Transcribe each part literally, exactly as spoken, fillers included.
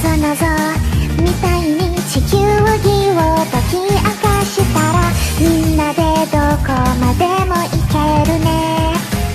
ぞなぞみたいに地球儀を解き明かしたらみんなでどこまでも行けるね。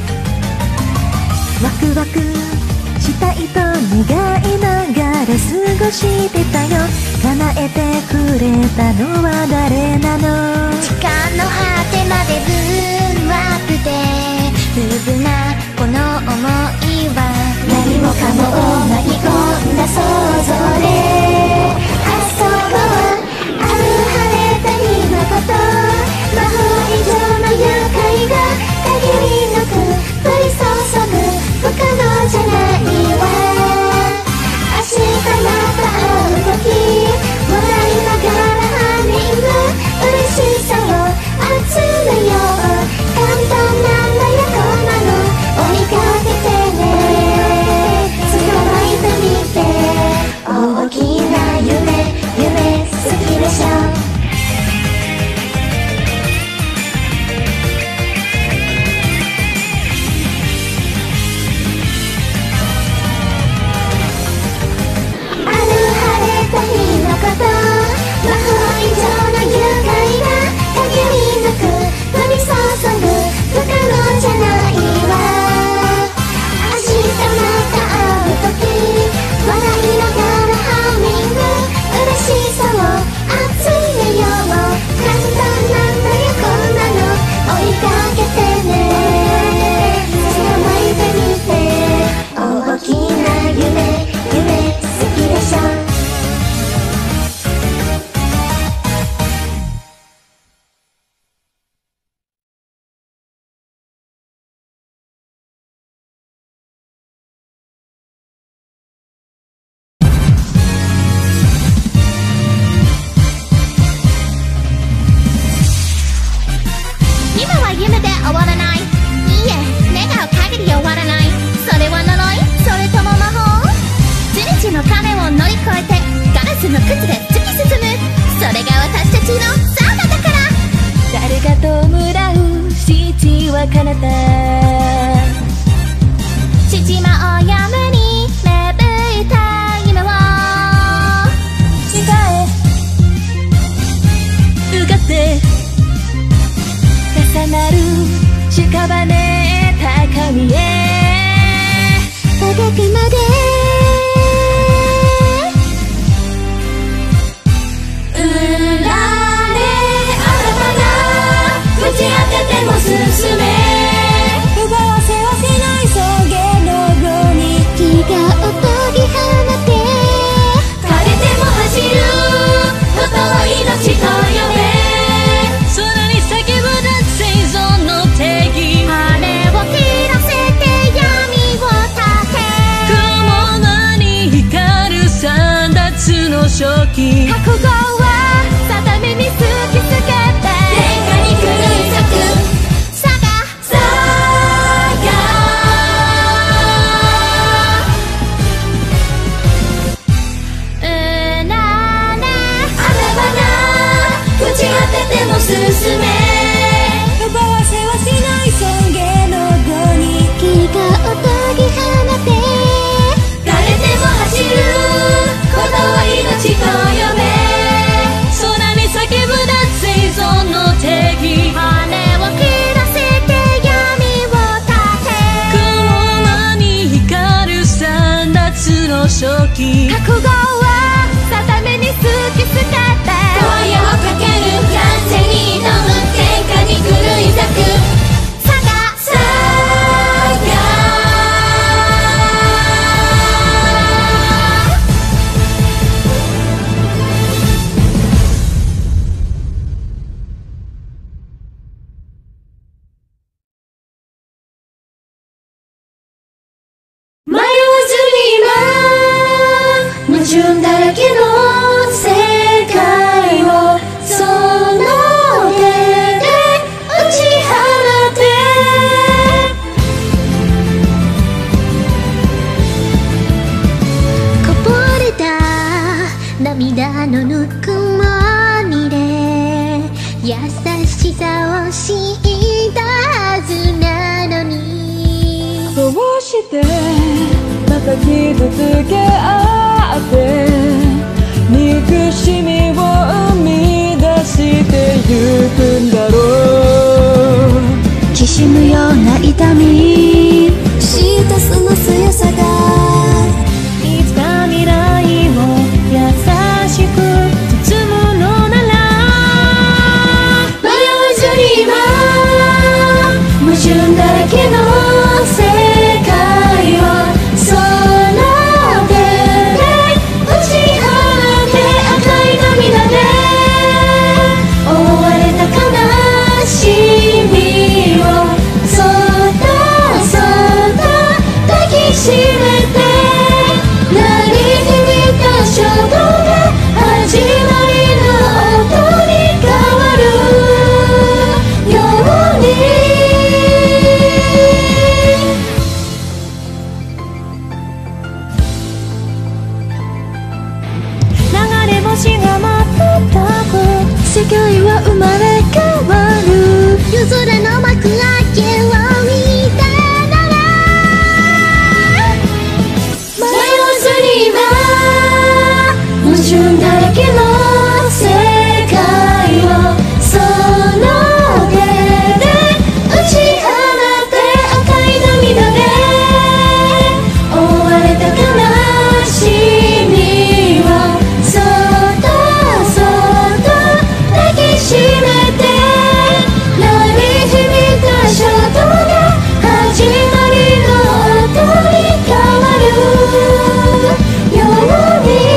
ワクワクしたいと願いながら過ごしてたよ。叶えてくれたのは誰なの。 時間の果てまでブームアップでムーブなこの想いは何もかもを巻き込んだ想像で遊ぼう。ある晴れた日のこと魔法以上の愉快が限りなく降り注ぐ不可能じゃないわ。明日また会う時笑いながらハミング嬉しさを集めよう。簡単なんだよこんなの追いかけてね。捕まえてみて大きな夢夢好きでしょ。魔法以上の愉快が限りなく降り注ぐ不可能じゃないわ。明日また会う時笑いながらハミング嬉しさを集めよう。簡単なんだよこんなの追いかけてね。捕まえてみて大きな夢夢好きでしょ。夢で終わらない。いいえ、願う限り終わらない。それは呪い、それとも魔法。じりじの鐘を乗り越えてガラスの靴で突き進む。それが私たちのサウナだから。 誰が弔う父は彼方。 父魔をやむに芽吹いた夢を地下へ向かって重なる屍高みへ届くまでうられあらばな打ち当てても進め。 奪わせはしない草原の後に気がおとぎ放て枯れても走ることを命と呼べ。 空に叫ぶ生存の定義。 羽を切らせて闇を立て雲間に光る三奪の初期。 覚悟は定めに突きつけて天下に狂い咲くサガサガうならあらばな打ち当てても進め。 奪わせはしない草原の後に気がおとぎ放て枯れても走ることを命と呼べ。 空に叫ぶ脱生存の定義。 羽を切らせて闇を立て雲間に光る三奪の初期。 覚悟は定めに突きつけて声をかける乱世に挑む天下に狂い咲くサガサガ迷わずに今矛盾だらけの世界をその手で打ち放て。こぼれた涙のぬくもりで優しさを知ったはずなのに。 どうしてまた傷つけ合ってしみを生み出してゆくんだろう。きしむような痛みしたその強さがいつか未来を優しく包むのなら迷わずに今矛盾だらけの世界を空で打ち放って赤い涙で覆われた悲しみをそっとそっと抱きしめて鳴り響いた衝動が始まりの音に変わるように流れ星が瞬く世界は生まれ変わる夜空の幕開けを見たなら迷わずに今矛盾だらけの世界をその手で打ち放って赤い涙で覆われた悲しみをそっとそっと抱きしめて鳴り響いた衝動が始まりの音に変わるように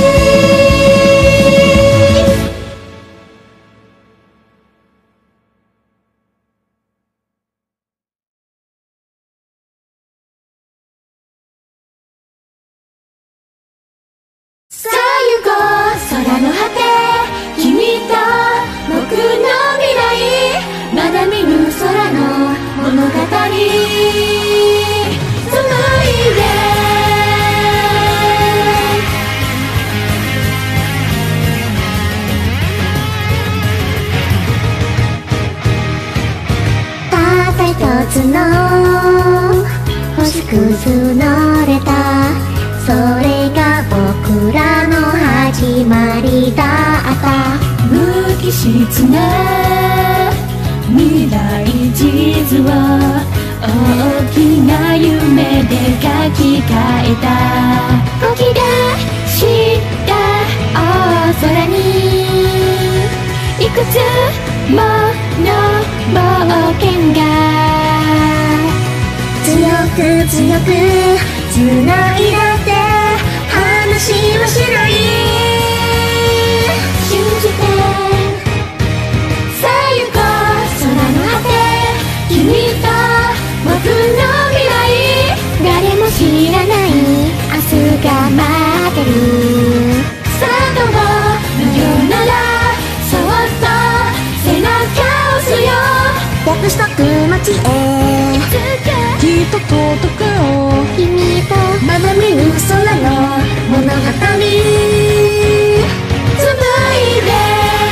さあ行こう空の果て君と僕の未来まだ見ぬ空の物語紡いでたった一つの星屑のれたそれが僕らの始まりだった無機質な未来地図を大きな夢で書き換えた動き出した大空にいくつもの冒険が強く強く繋いだって話はしない信じてさあ行こう空の果て君と僕の未来誰も知らない明日が待ってるさあどう無用ならそっと背中を押すよ約束街へきっと届くよ君とまだ見ぬ空の物語紡いで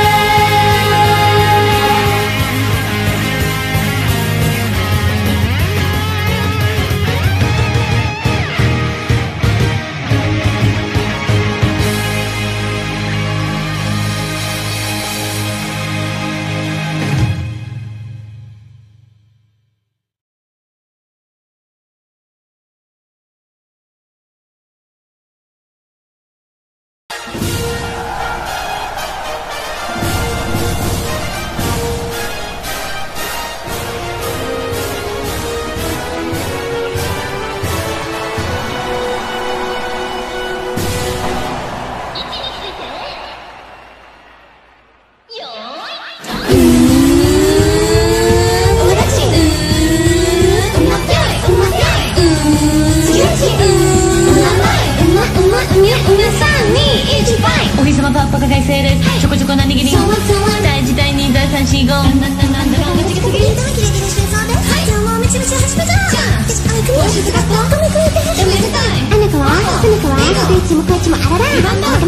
お日様パッパが外星です。ちょこちょこな握り大事大に大三四五なんなんなんなんだかちぎちぎ見た目キレキレしてそうです。じゃあもうめちゃめちゃ始めた。じゃあ私あの国を静かとごめんくれて。やめたい。あなたはあなたはどっちもこっちもあらら。